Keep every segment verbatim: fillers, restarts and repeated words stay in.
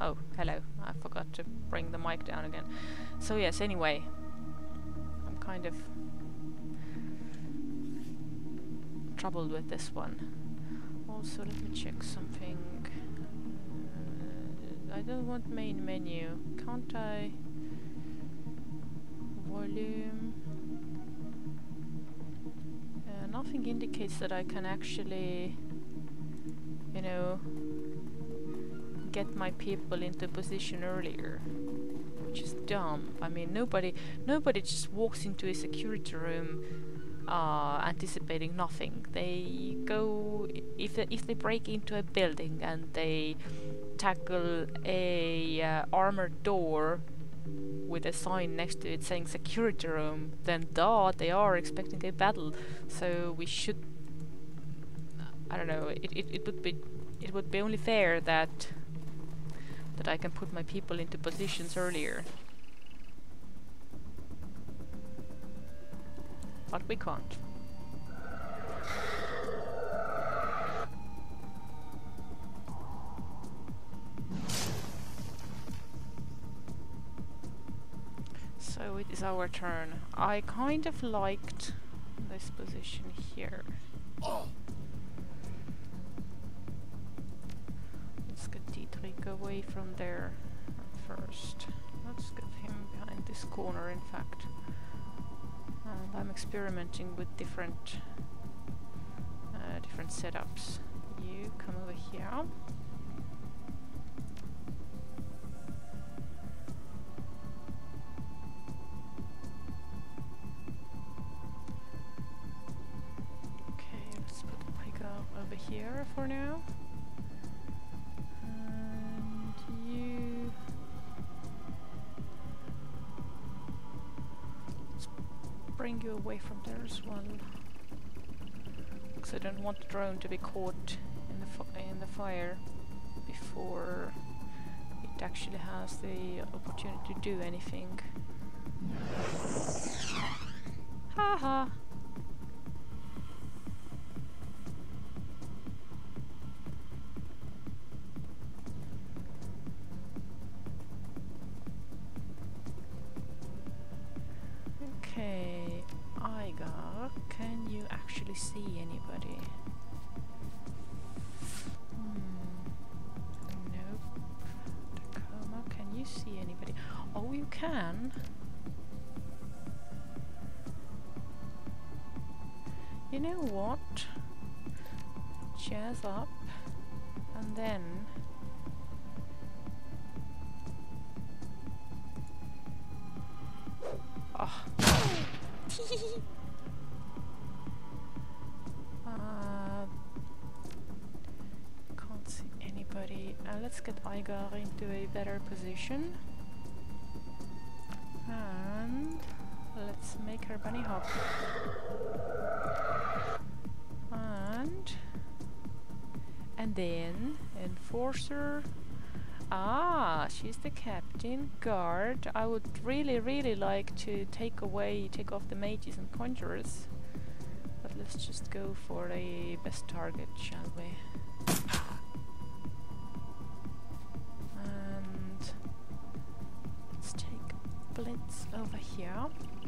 Oh, hello. I forgot to bring the mic down again. So yes, anyway. I'm kind of troubled with this one. Also, let me check something. Uh, I don't want main menu. Can't I? Volume. Uh, nothing indicates that I can actually, you know, get my people into position earlier, which is dumb. I mean, nobody, nobody just walks into a security room uh, anticipating nothing. They go if they, if they break into a building and they tackle a uh, armored door with a sign next to it saying security room, then duh, they are expecting a battle. So we should, I don't know, it, it, it would be it would be only fair that that I can put my people into positions earlier. But we can't. So it is our turn. I kind of liked this position here. Let's get Dietrich away from there first. Let's get him behind this corner, in fact. And I'm experimenting with different uh, different setups. You come over here. Over here for now, and you let's bring you away from there as well, because I don't want the drone to be caught in the fi in the fire before it actually has the opportunity to do anything. Haha. Okay, Igar, can you actually see anybody? Hmm. Nope. Tacoma, can you see anybody? Oh, you can. You know what? Jazz up, and then oh. uh, can't see anybody. Uh, let's get Igar into a better position. And let's make her bunny hop. And and then Enforcer. Ah, she's the captain. Guard. I would really, really like to take away, take off the mages and conjurers. But let's just go for a best target, shall we? And let's take Blitz over here.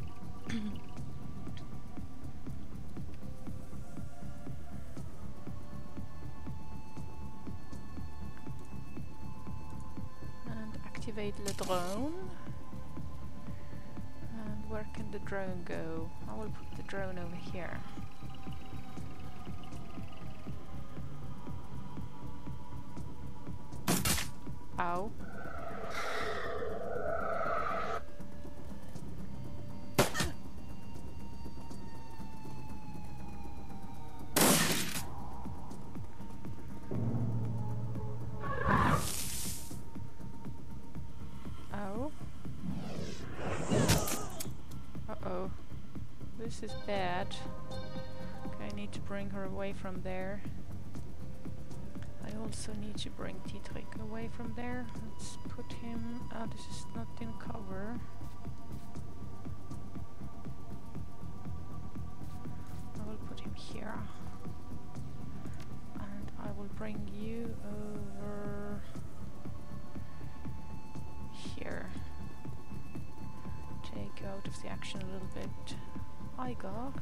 Activate the drone. And where can the drone go? I will put the drone over here. Ow. Uh-oh. This is bad. Okay, I need to bring her away from there. I also need to bring Dietrich away from there. Let's put him... Ah, this is not in cover. I will put him here. And I will bring you over improves the action a little bit. I G O G.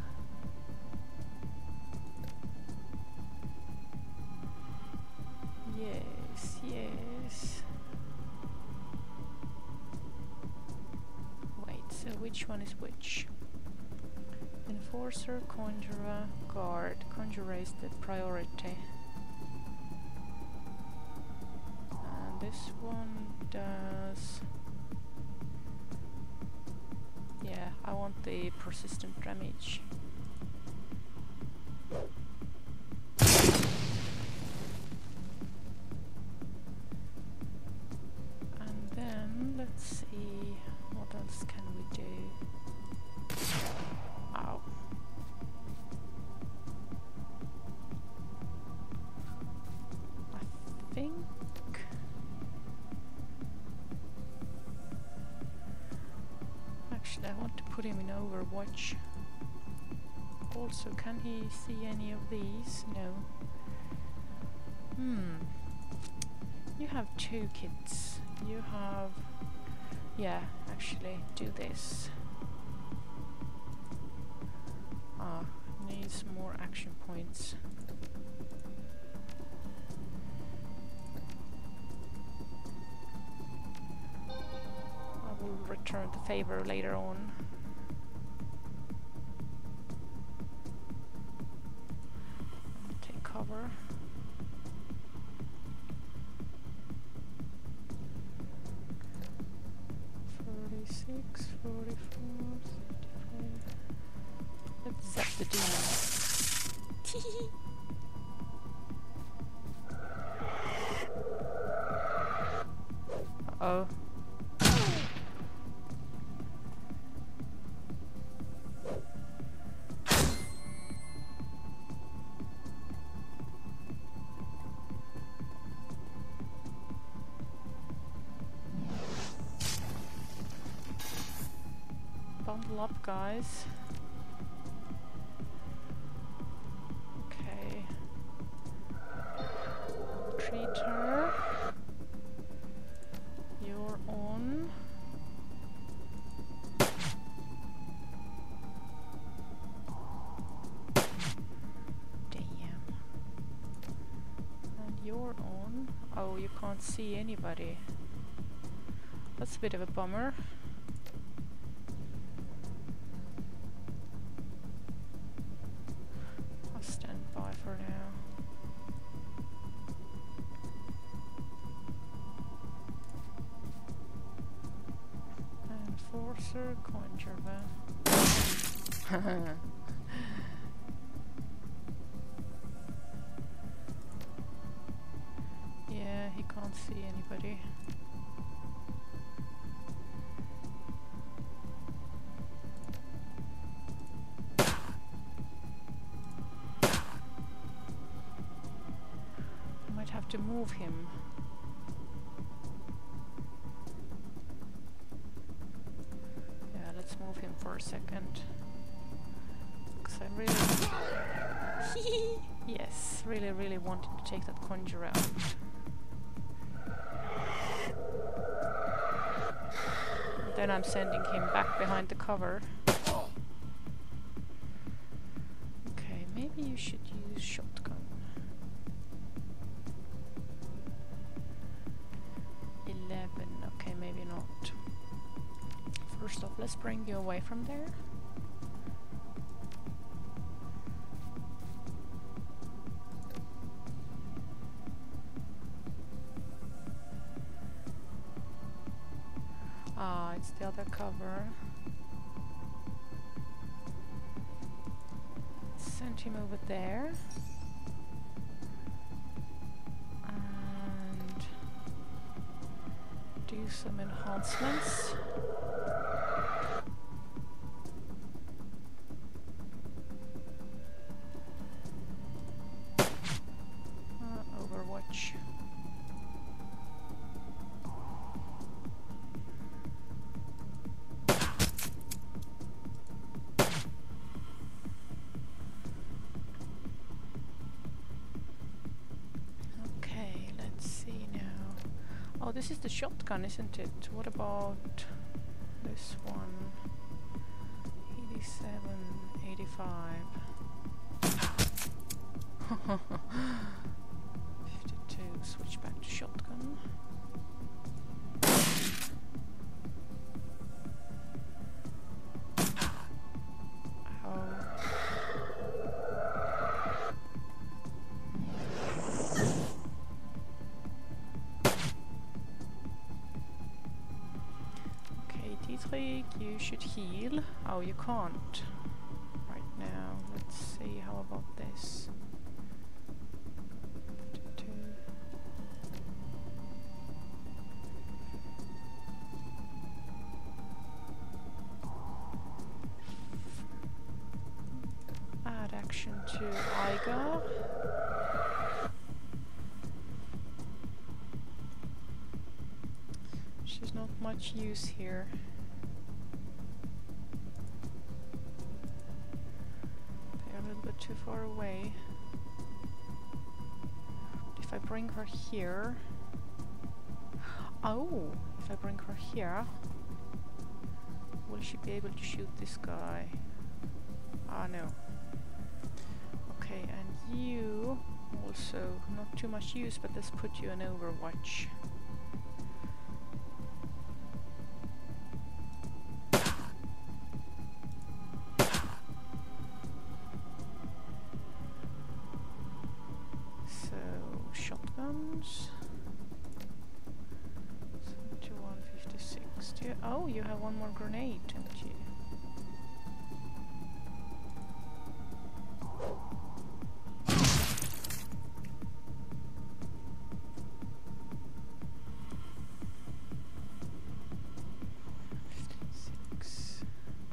Yes, yes. Wait, so which one is which? Enforcer, Conjurer, Guard. Conjurer is the priority. And this one does... Yeah, I want the persistent damage. And then, let's see, what else can we do? Ow. I think... Actually, I want to put him in Overwatch. Also, can he see any of these? No. Hmm. You have two kids. You have... Yeah, actually, do this. Ah, needs more action points. I will return the favor later on. Take cover. forty-six, forty-four, thirty-five. Let's zap the demon. Uh-oh. Bundle up, guys. Okay. Treat her. You're on. Damn. And you're on. Oh, you can't see anybody. That's a bit of a bummer. For now. Enforcer, Conjurer. Yeah, he can't see anybody. Have to move him. Yeah, let's move him for a second. Because I really... yes, really, really wanted to take that Conjurer out. Then I'm sending him back behind the cover. Okay, maybe you should use shotgun. eleven, okay, maybe not. First off, let's bring you away from there. Ah, it's the other cover. Send him over there. Do some enhancements. Uh, Overwatch. Oh, this is the shotgun, isn't it? What about this one? eighty-seven, eighty-five. fifty-two, switch back to shotgun. You should heal. Oh, you can't right now. Let's see, how about this? fifty-two. Add action to Igar. She's not much use here. Too far away. If I bring her here... Oh! If I bring her here... Will she be able to shoot this guy? Ah, no. Okay, and you... Also, not too much use, but let's put you in Overwatch. seventy-one, fifty-six. Do you, oh, you have one more grenade, don't you? fifty-six.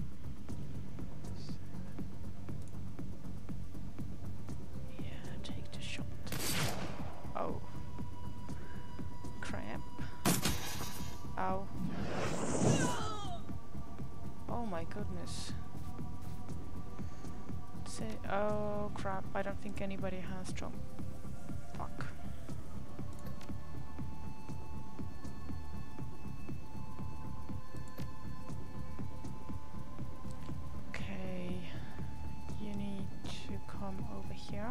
Yeah, take the shot. Oh. Crap. Ow. Oh my goodness. Say, oh crap, I don't think anybody has strong. Fuck. Okay. You need to come over here.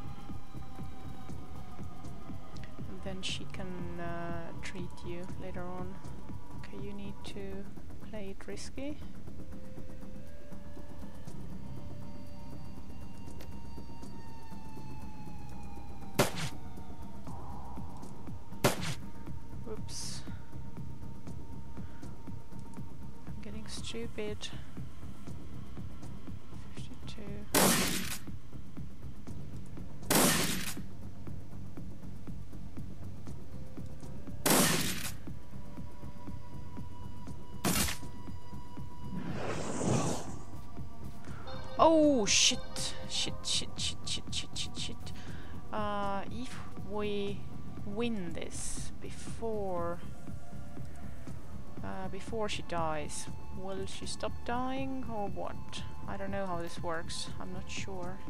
Then she can uh, treat you later on. Okay, you need to play it risky. Whoops. I'm getting stupid. fifty-two. Oh shit! Shit! Shit! Shit! Shit! Shit! Shit! Shit! Uh, if we win this before uh, before she dies, will she stop dying or what? I don't know how this works. I'm not sure.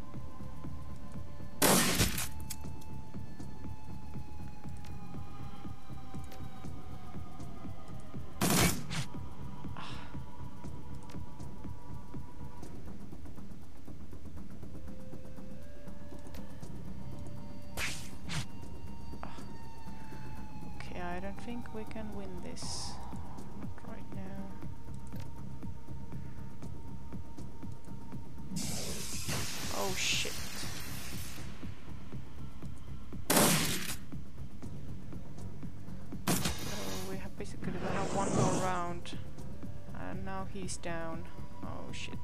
I don't think we can win this. Not right now. Oh shit. So we have basically gonna have one more round. And now he's down. Oh shit.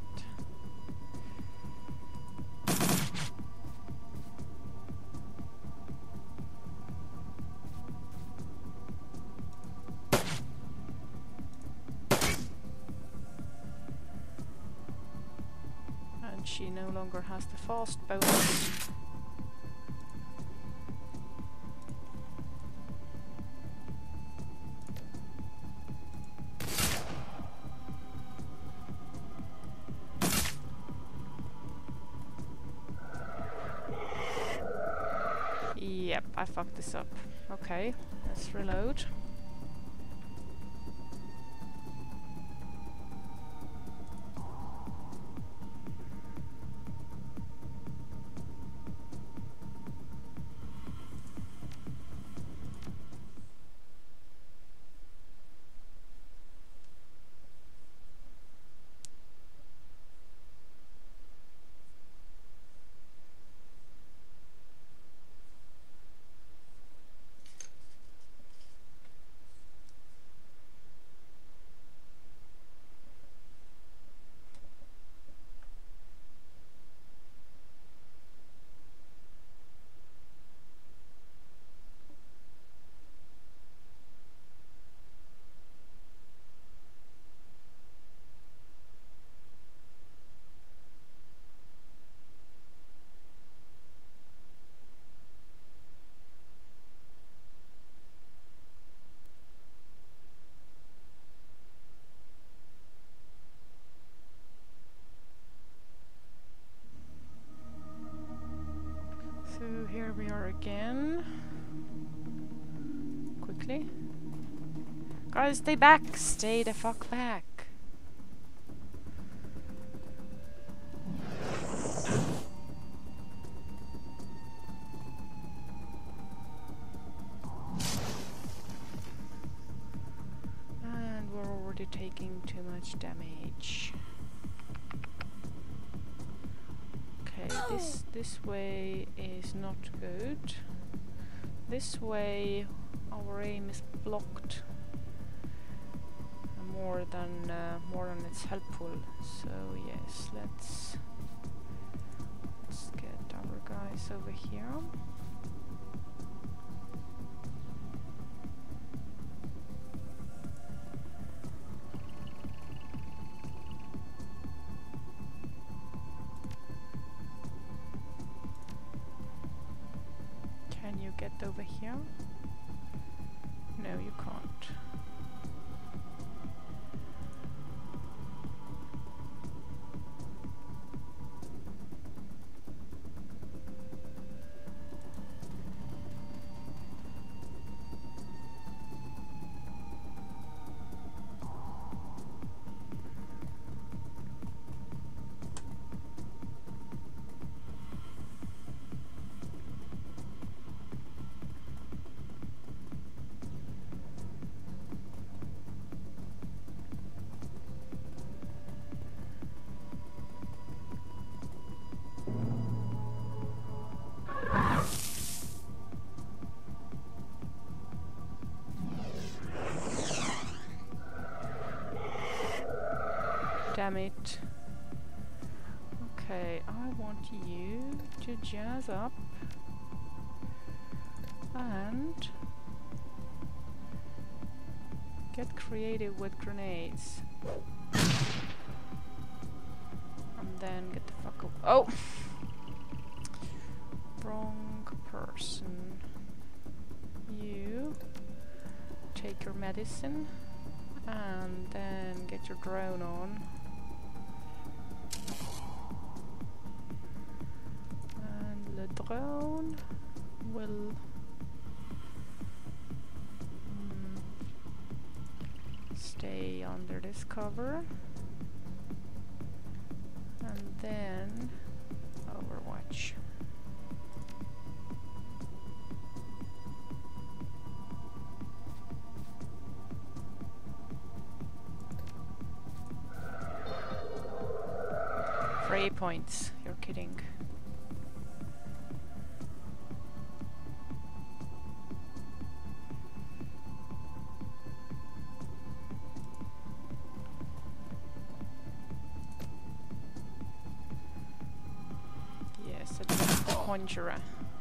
She no longer has the fast bonus. Yep, I fucked this up. Okay, let's reload. again. Quickly. Guys, stay back! Stay the fuck back! And we're already taking too much damage. Okay, this this way is not good. This way our aim is blocked more than uh, more than it's helpful. So yes, let's let's get our guys over here. Can you get over here? No, you can't. Damn it. Okay, I want you to jazz up and get creative with grenades. And then get the fuck up. Oh! Wrong person. You take your medicine and then get your drone on. And the drone will mm, stay under this cover. And then Overwatch. Three points. You're kidding. Yes, it's the Conjurer.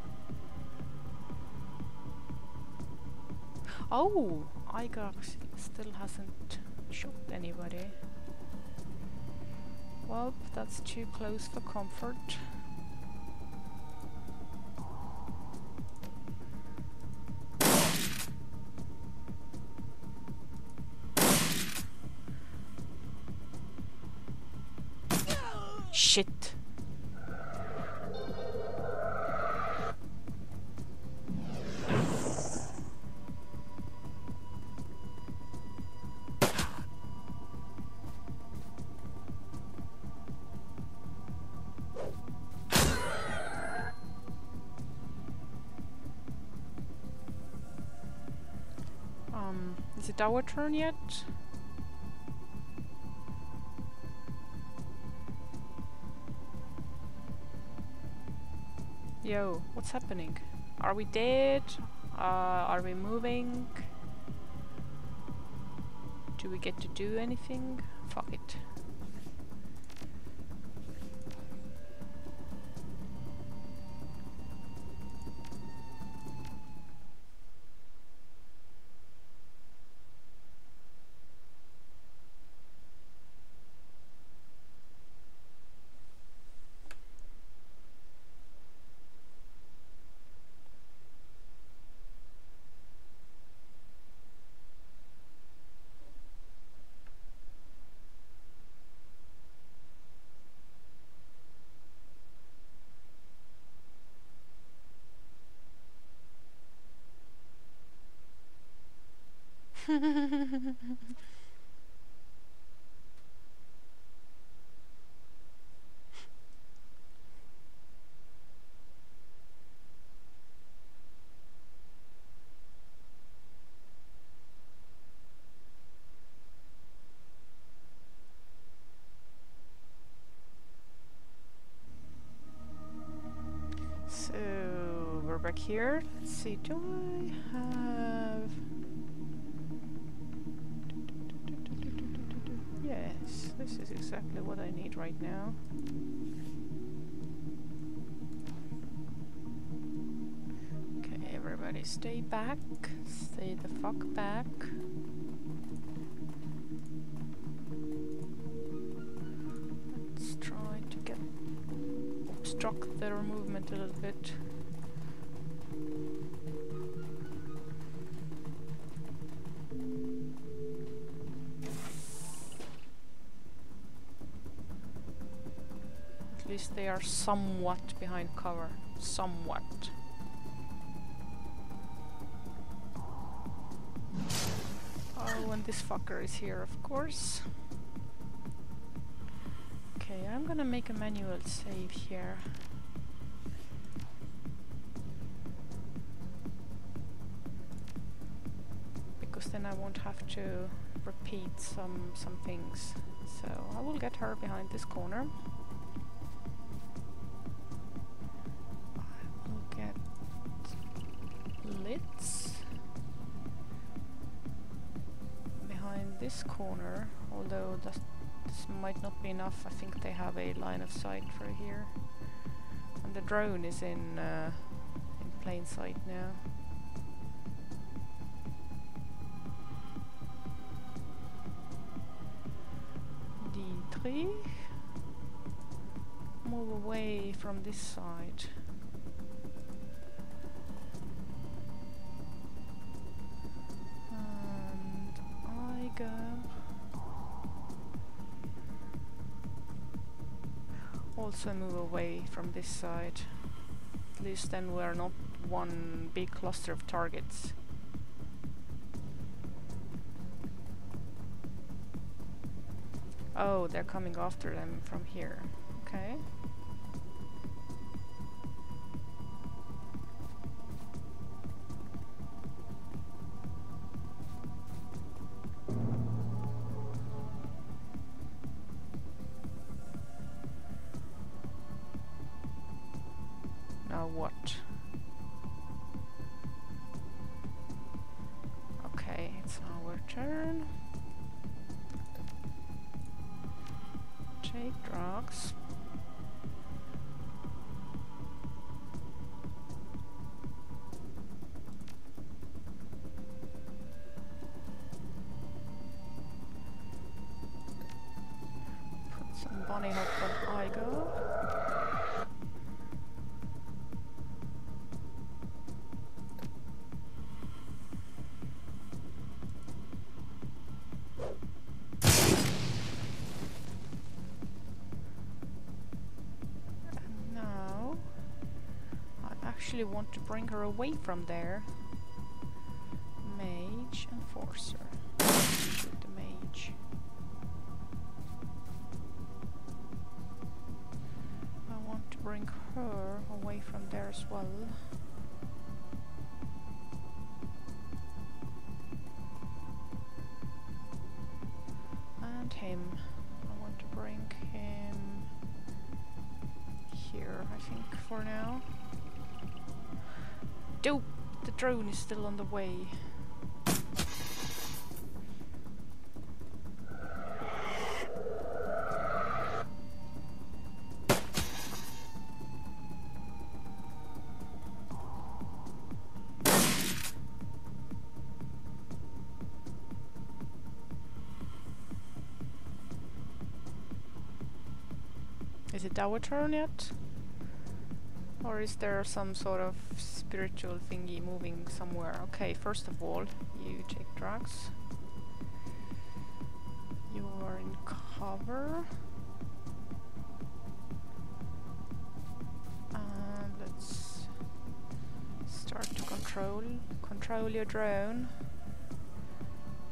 Oh, Igar still hasn't shot anybody. Well, that's too close for comfort. Shit. Um, is it our turn yet? Yo, what's happening? Are we dead? Uh, are we moving? Do we get to do anything? Fuck it. So we're back here. Let's see, do I have... Yes, this is exactly what I need right now. Okay, everybody stay back. Stay the fuck back. Let's try to get... obstruct their movement a little bit. At least they are somewhat behind cover. Somewhat. Oh, and this fucker is here, of course. Okay, I'm gonna make a manual save here. Because then I won't have to repeat some some things. So I will get her behind this corner. I will get Litz behind this corner, although that's this might not be enough. I think they have a line of sight for here. And the drone is in uh, in plain sight now. Dietrich, move away from this side. And I go. Also move away from this side. At least then we're not one big cluster of targets. Oh, they're coming after them from here. Okay. Now what? Okay, it's our turn. Take drugs. Put some bunny hop on Igo. Actually want to bring her away from there. Mage, enforcer. Shoot the mage. I want to bring her away from there as well. And him. I want to bring him here, I think, for now. Dope! The drone is still on the way. Is it our turn yet? Or is there some sort of spiritual thingy moving somewhere? Okay, first of all, you take drugs. You are in cover. And let's start to control control your drone.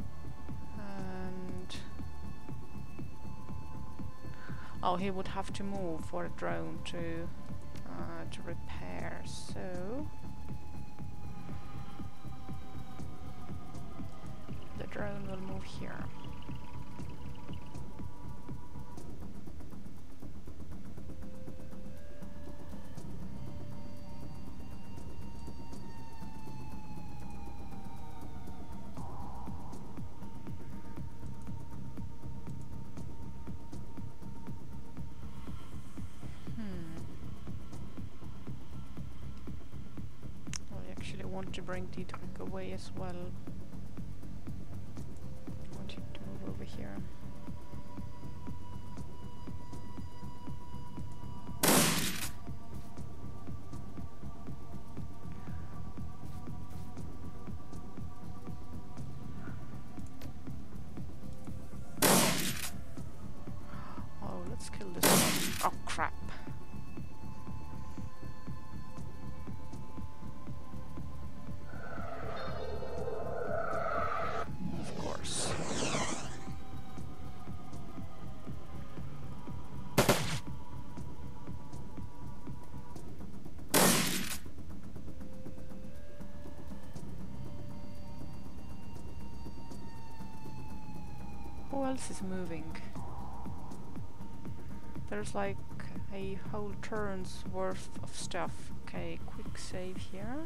Oh, he would have to move for a drone to uh, to repair. So the drone will move here. Want to bring Dietrich away as well. I want him to move over here. Oh, let's kill this one. Oh crap. Who else is moving? There's like a whole turn's worth of stuff. Okay, quick save here.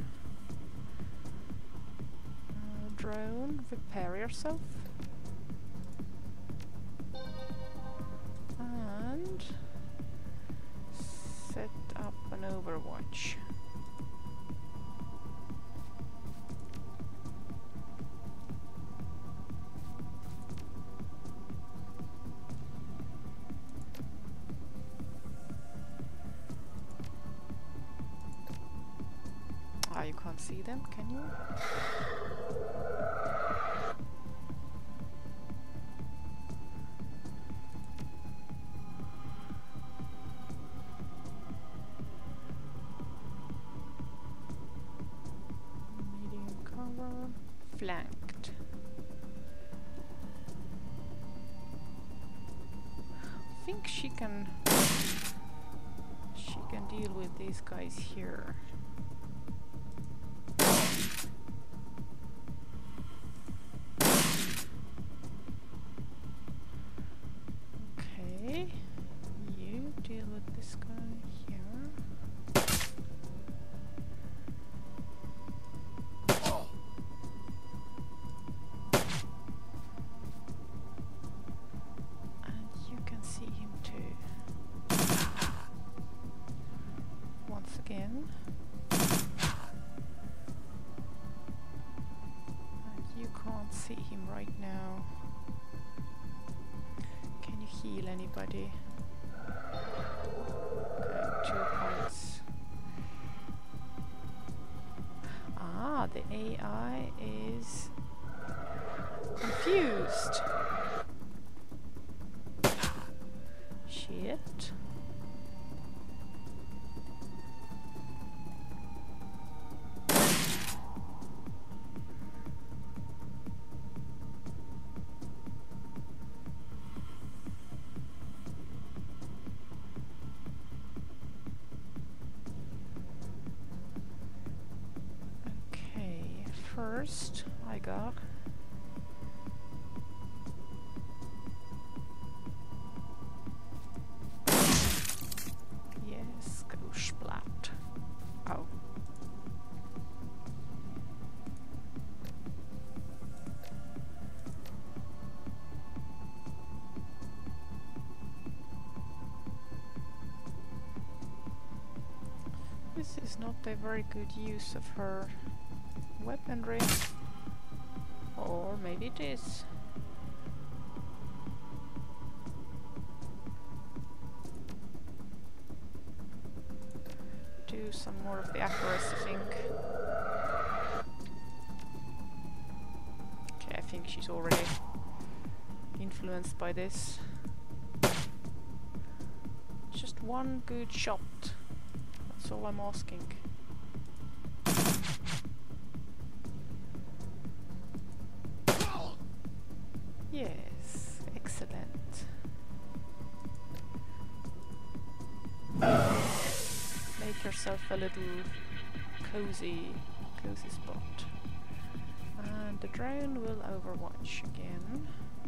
Uh, drone, repair yourself. And set up an overwatch. Ah, you can't see them, can you? Medium cover, flanked. I think she can she can deal with these guys here. Again. And you can't see him right now. Can you heal anybody? Okay, two points. Ah, the A I is confused. Shit. First, I got yes, go splat. Oh. This is not a very good use of her weaponry, or maybe it is. Do some more of the accuracy thing. Okay, I think she's already influenced by this. Just one good shot. That's all I'm asking. Yes, excellent. yourself a little cozy, cozy spot. And the drone will overwatch again.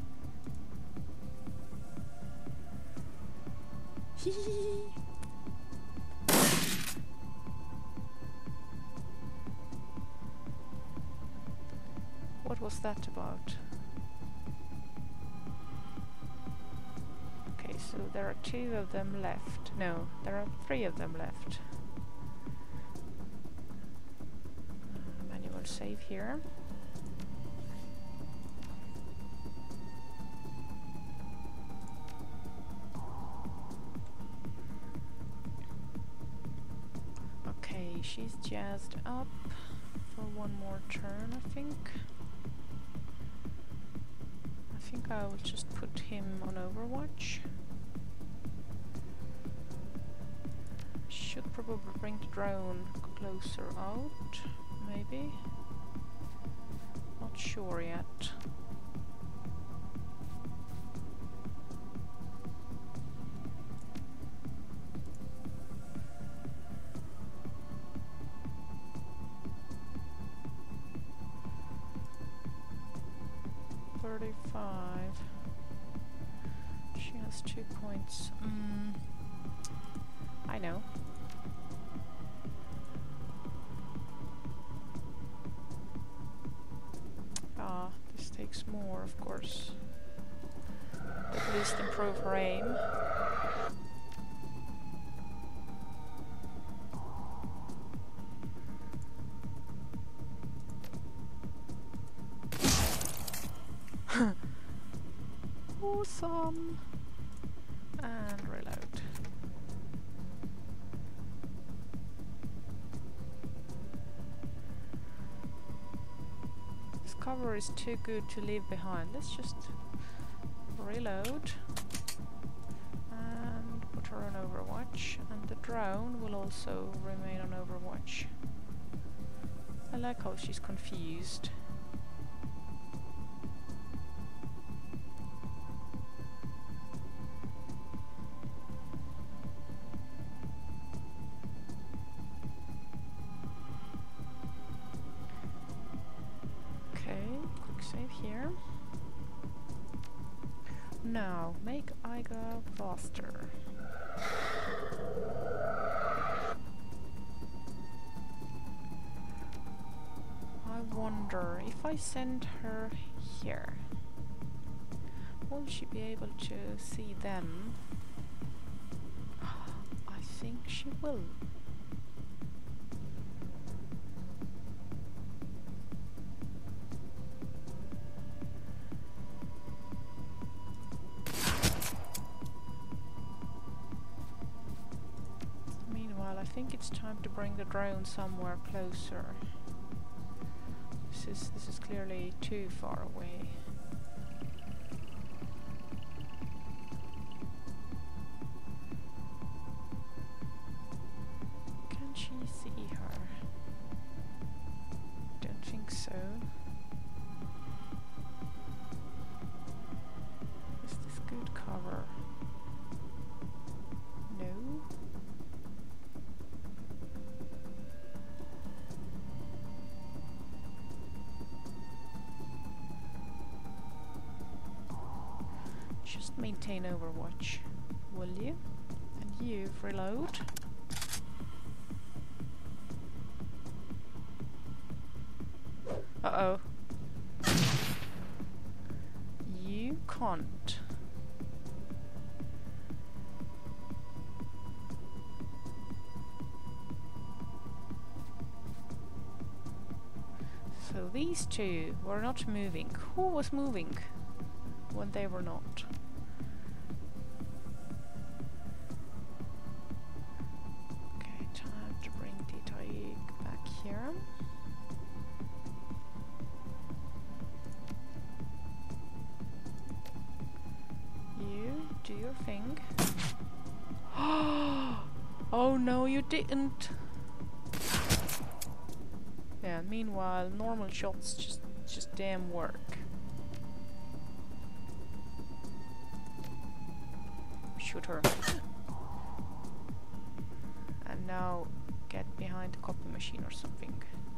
Hee. What was that about? Okay, so there are two of them left. No, there are three of them left. Uh, manual save here. Okay, she's jazzed up for one more turn, I think. I think I will just put him on Overwatch. Should probably bring the drone closer out, maybe. Not sure yet. thirty-five. She has two points. Mm, I know. Ah, this takes more, of course. At least improve her aim. Awesome! And reload. This cover is too good to leave behind. Let's just reload and put her on Overwatch, and the drone will also remain on Overwatch. I like how she's confused. Save here. Now, make Iga faster. I wonder if I send her here, will she be able to see them? I think she will. I think it's time to bring the drone somewhere closer. This is this is clearly too far away. Can she see her? Don't think so. Is this good cover? No. Just maintain Overwatch, will you? And you reload. Uh-oh. You can't. So these two were not moving. Who was moving when they were not? Okay, time to bring the Taig back here. You do your thing. Oh no, you didn't. Yeah, meanwhile, normal shots just just damn work. Shoot her. And now get behind the copy machine or something.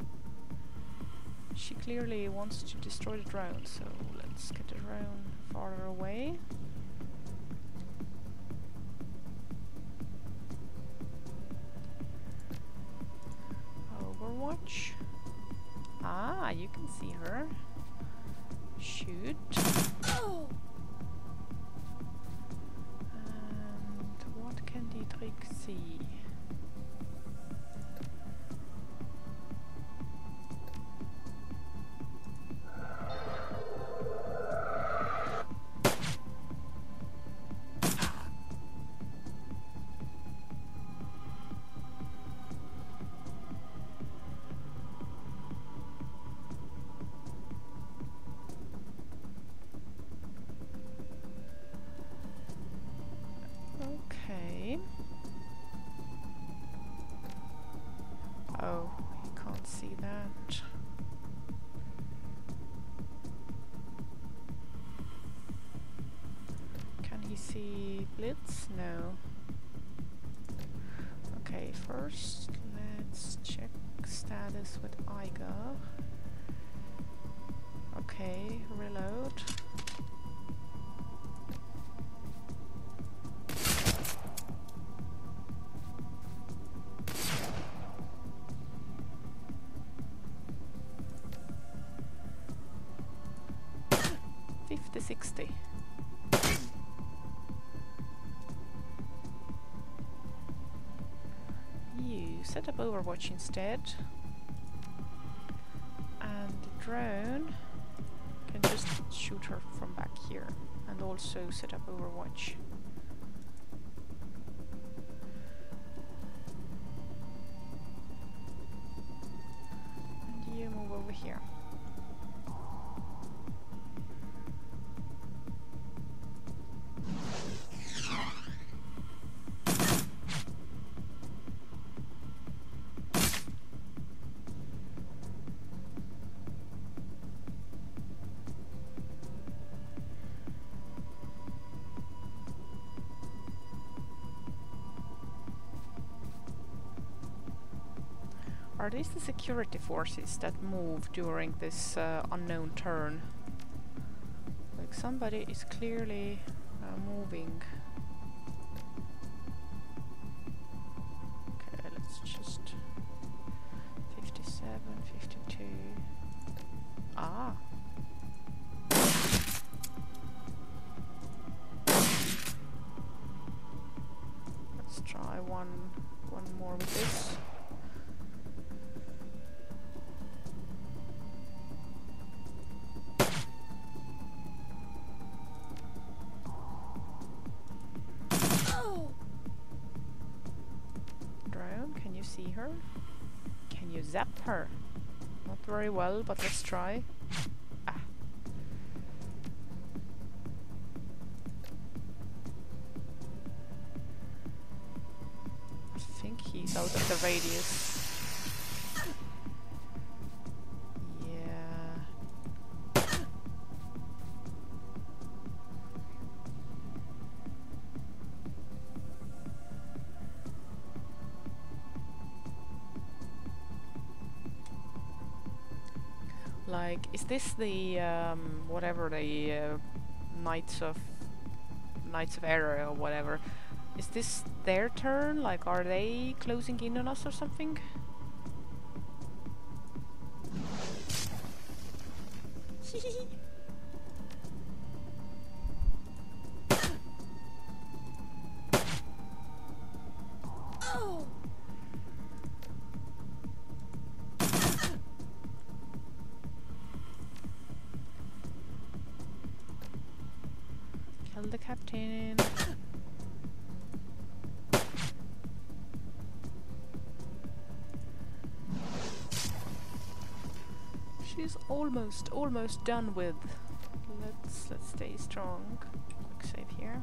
She clearly wants to destroy the drone, so let's get the drone farther away. Overwatch. Ah, you can see her. Shoot. Oh. And what can Dietrich see? Okay. Oh, you can't see that. Can he see Blitz? No. Okay, first let's check status with Iger. Okay, reload. fifty sixty. You set up Overwatch instead, and the drone can just shoot her from back here, and also set up Overwatch. And you move over here. Are these the security forces that move during this uh, unknown turn? Like somebody is clearly uh, moving. Okay, let's just... fifty-seven, fifty-two... Ah! Let's try one, one more with this. See her? Can you zap her? Not very well, but let's try. Ah. I think he's out of the radius. Like, is this the um, whatever the uh, Knights of Knights of Era or whatever? Is this their turn? Like, are they closing in on us or something? Kill the captain. She's almost, almost done with. Let's let's stay strong. Quick save here.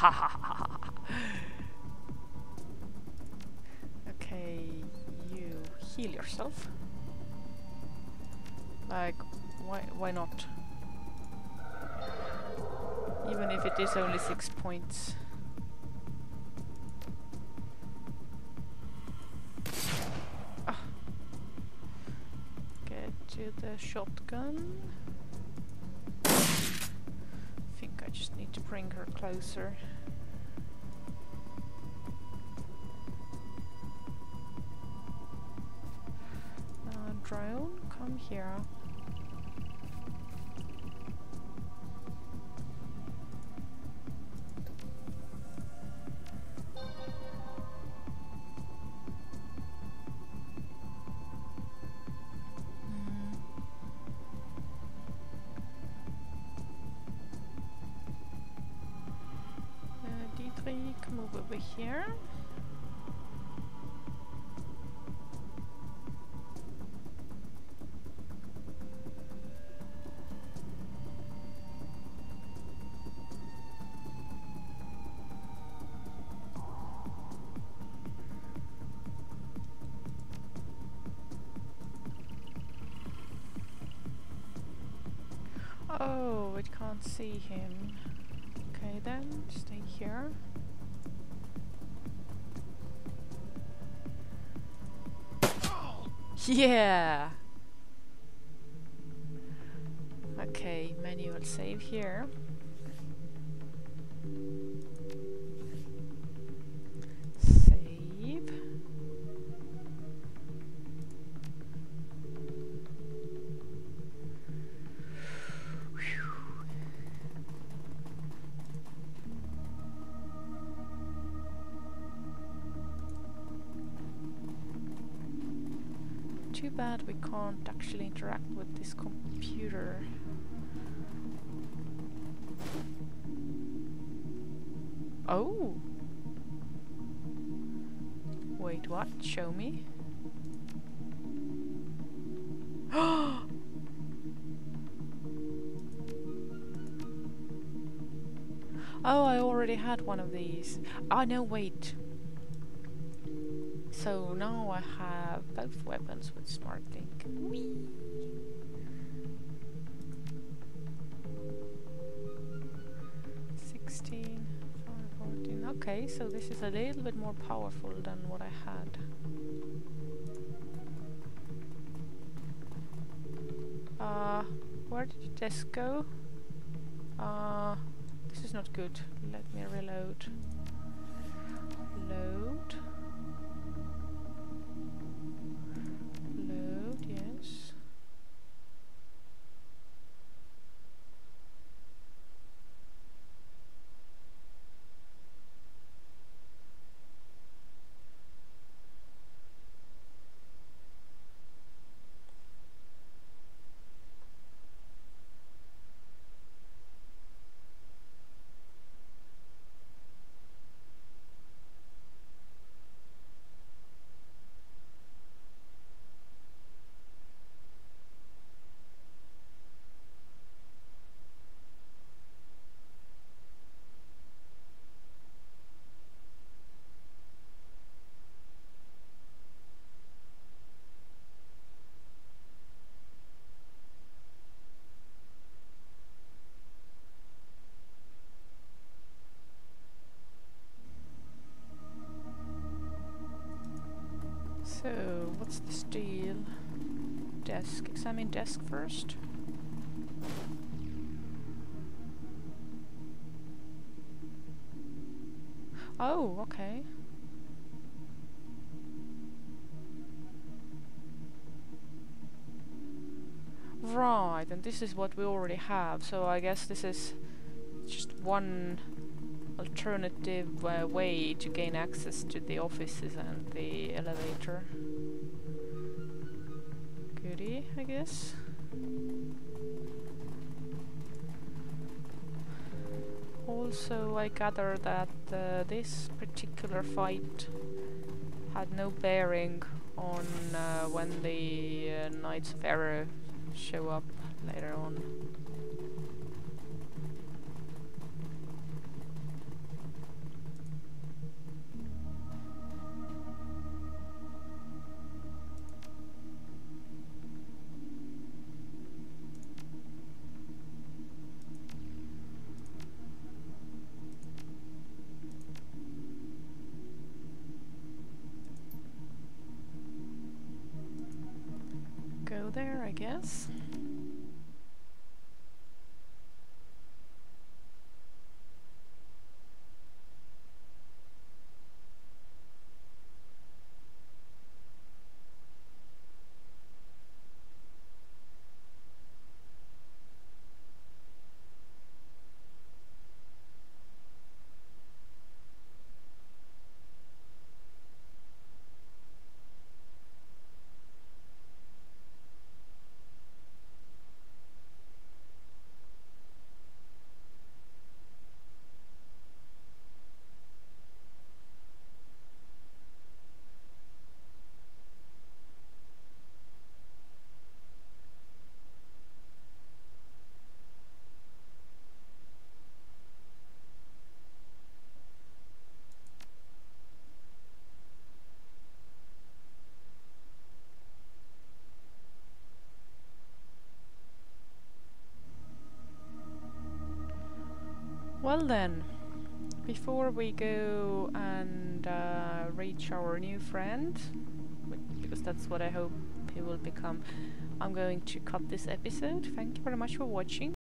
Okay, you heal yourself. Like, why why not? Even if it is only six points. Ah. Get to the shotgun. I think I just need to bring her closer. Uh, drone, come here. Come over here. Oh, it can't see him. Okay then, stay here. Yeah! Okay, manual save here. Save. Too bad we can't actually interact with this computer. Oh! Wait, what? Show me. Oh, I already had one of these. Ah, no, wait. So now I have both weapons with Smart Link. Whee! sixteen, fourteen. Okay, so this is a little bit more powerful than what I had. Uh, where did this go? Uh, this is not good. Let me reload. Load. Load, yes. So, what's this deal? Desk. Examine desk first. Oh, okay. Right, and this is what we already have, so I guess this is just one alternative uh, way to gain access to the offices and the elevator. Goodie, I guess. Also, I gather that uh, this particular fight had no bearing on uh, when the uh, Knights of Error show up later on. there, I guess. Well then, before we go and uh, reach our new friend, because that's what I hope he will become, I'm going to cut this episode. Thank you very much for watching.